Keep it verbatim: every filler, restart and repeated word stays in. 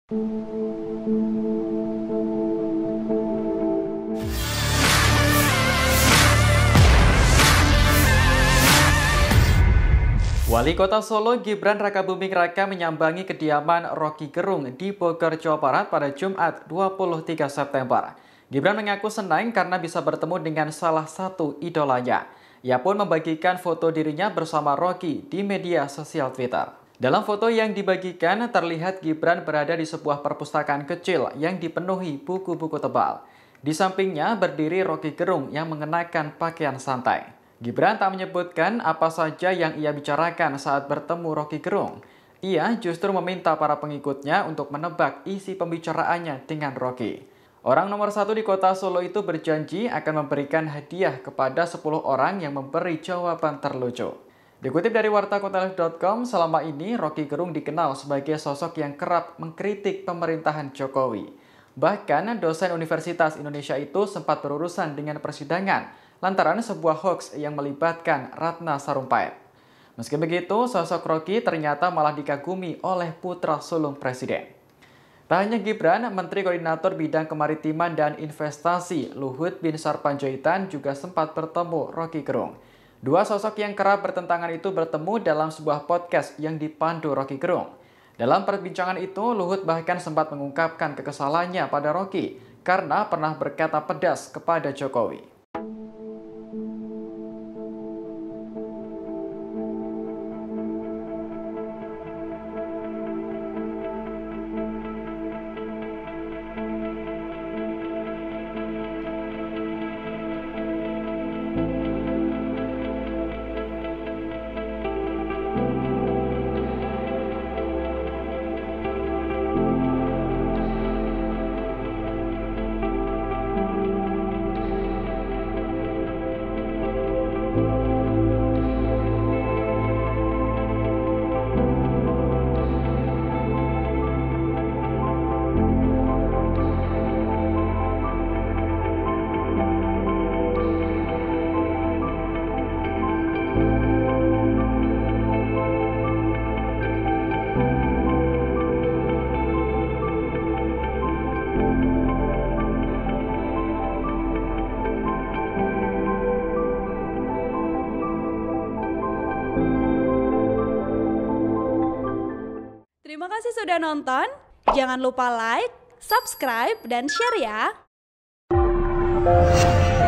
Wali Kota Solo Gibran Rakabuming Raka menyambangi kediaman Roky Gerung di Bogor, Jawa Barat pada Jumat dua puluh tiga September. Gibran mengaku senang karena bisa bertemu dengan salah satu idolanya. Ia pun membagikan foto dirinya bersama Roky di media sosial Twitter. Dalam foto yang dibagikan, terlihat Gibran berada di sebuah perpustakaan kecil yang dipenuhi buku-buku tebal. Di sampingnya berdiri Roky Gerung yang mengenakan pakaian santai. Gibran tak menyebutkan apa saja yang ia bicarakan saat bertemu Roky Gerung. Ia justru meminta para pengikutnya untuk menebak isi pembicaraannya dengan Roky. Orang nomor satu di kota Solo itu berjanji akan memberikan hadiah kepada sepuluh orang yang memberi jawaban terlucu. Dikutip dari warta kota titik com, selama ini Roky Gerung dikenal sebagai sosok yang kerap mengkritik pemerintahan Jokowi. Bahkan dosen Universitas Indonesia itu sempat berurusan dengan persidangan lantaran sebuah hoaks yang melibatkan Ratna Sarumpait. Meski begitu, sosok Roky ternyata malah dikagumi oleh putra sulung presiden. Tak hanya Gibran, Menteri Koordinator Bidang Kemaritiman dan Investasi Luhut Binsar Panjaitan juga sempat bertemu Roky Gerung. Dua sosok yang kerap bertentangan itu bertemu dalam sebuah podcast yang dipandu Roky Gerung. Dalam perbincangan itu, Luhut bahkan sempat mengungkapkan kekesalannya pada Roky karena pernah berkata pedas kepada Jokowi. Terima kasih sudah nonton. Jangan lupa like, subscribe, dan share ya.